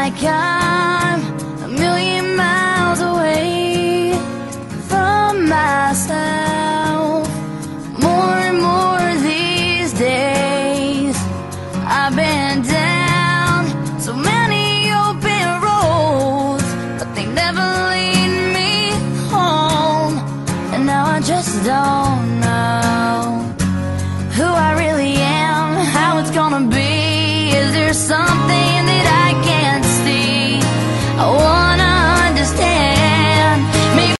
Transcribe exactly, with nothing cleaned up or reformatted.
like I'm a million miles away from myself.